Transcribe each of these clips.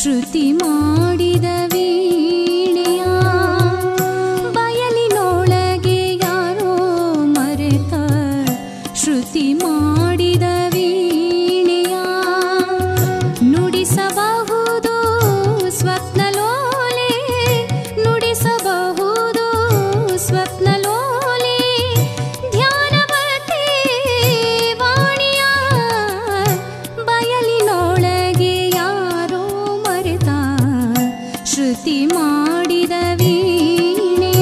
ಶ್ರುತಿ ಮಾಡಿದ ವೀಣೆಯ ಬಯಲಿನೊಳಗೆ ಯಾರೋ ಮರೆತ ಶ್ರುತಿ ಮಾಡಿದ ವೀಣೆಯ ನುಡಿಸಬಹುದು ಸ್ವಪ್ನಲೋಲೆ ನುಡಿಸಬಹುದು ಸ್ವಪ್ನಲೋಲೆ ಧ್ಯಾನವತೆ ವಾಣಿಯ ಬಯಲಿನೊಳಗೆ ಯಾರೋ ಮರೆತ ಶ್ರುತಿ ಮಾಡಿದ ವೀಣೆಯ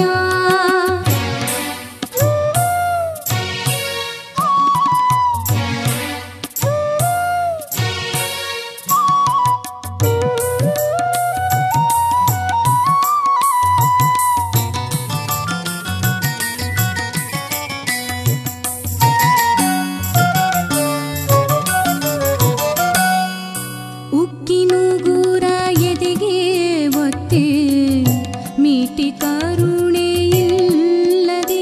ಉಕ್ಕಿನುಗುರ ಎದೆಗೆ ಒತ್ತೆ ಮೀಟಿ ಕರುಣೆಯಿಲ್ಲದೆ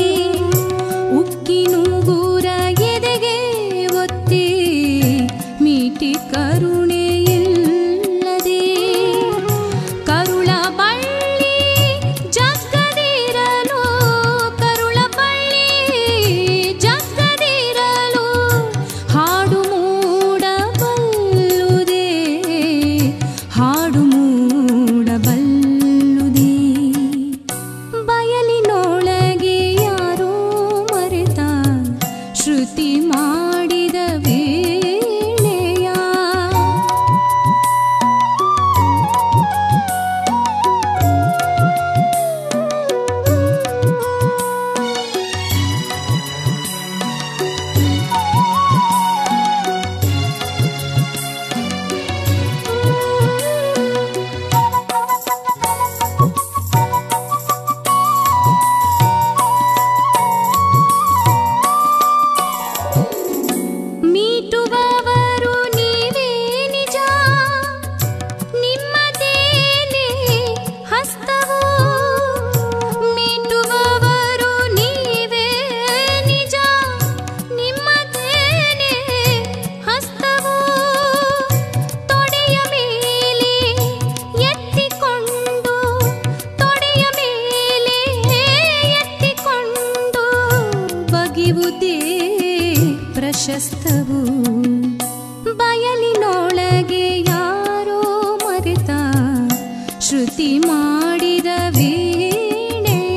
ಉಕ್ಕಿನುಗುರ ಎದೆಗೆ ಒತ್ತೆ ಮೀಟಿ ಕರುಣೆಯಿಲ್ಲದೆ ಕರುಳ ಬಳ್ಳಿ ಜಗ್ಗದಿರಲು ಕರುಳ ಬಳ್ಳಿ ಜಗ್ಗದಿರಲು ಹಾಡು ಮೂಡಬಲ್ಲುದೆ ಹಾಡು ಮೂಡಬಲ್ಲುದೆ ಬಯಲಿನೊಳಗೆ ಯಾರೋ ಮರೆತ ಶ್ರುತಿ ಮಾಡಿದ ವೀಣೆಯ ಮೀಟುವವರು ನೀವೇ ನಿಜ ನಿಮ್ಮದೇನೆ ಹಸ್ತವೋ ಮೀಟುವವರು ನೀವೇ ನಿಜ ನಿಮ್ಮದೇನೆ ಹಸ್ತವೋ ತೊಡೆಯ ಮೇಲೆ ಎತ್ತಿಕೊಂಡು ತೊಡೆಯ ಮೇಲೆ ಎತ್ತಿಕೊಂಡು ಬಗೆಯುವುದೇ ಪ್ರಶಸ್ತವು ಬಯಲಿನೊಳಗೆ ಯಾರೋ ಮರೆತ ಶ್ರುತಿ ಮಾಡಿದ ವೀಣೆಯ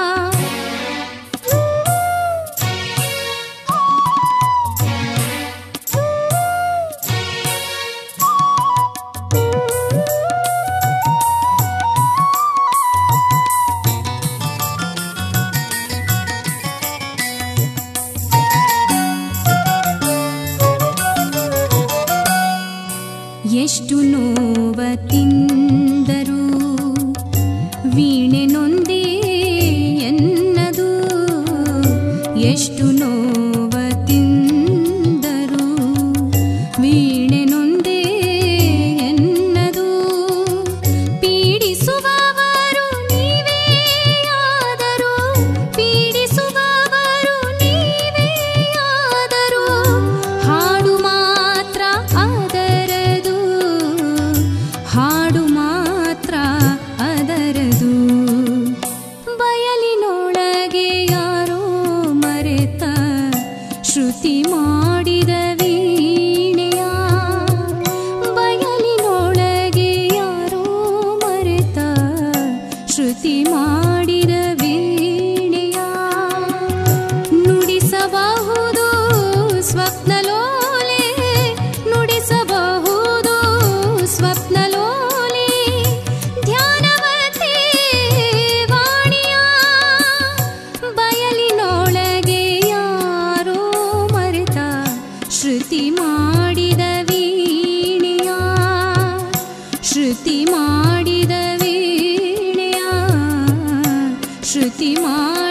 ಎಷ್ಟು ನೋವ ತಿಂದರು ವೀಣೆ ನೊಂದೇ ಎನ್ನದು ಎಷ್ಟು ನೋವ ತಿಂದರು ವೀಣೆ ನೊಂದೇ ಎನ್ನದು ಪೀಡಿಸುವವರು ನೀವೇ ಆದರೂ ಪೀಡಿಸುವವರು ನೀವೇ ಆದರೂ ಹಾಡು ಮಾತ್ರ ಅದರದು ಹಾಡು ಮಾತ್ರ ಅದರದು ಬಯಲಿನೊಳಗೆ ಯಾರೋ ಮರೆತ ಶ್ರುತಿ ಮಾಡಿದ ವೀಣೆಯ ಬಯಲಿನೊಳಗೆ ಯಾರೋ ಮರೆತ ಶ್ರುತಿ ಮಾಡಿದ ವೀಣೆಯ ನುಡಿಸಬಹುದು ಸ್ವಪ್ನಲೋಲೆ ನುಡಿಸಬಹುದು ಸ್ವಪ್ನಲೋಲೆ ಧ್ಯಾನವತೆ ವಾಣಿಯ ಬಯಲಿನೊಳಗೆ ಯಾರೋ ಮರೆತ ಶ್ರುತಿ ಮಾಡಿದ ವೀಣೆಯ ಶ್ರುತಿ ಮಾಡಿದ ವೀಣೆಯ ಶ್ರುತಿ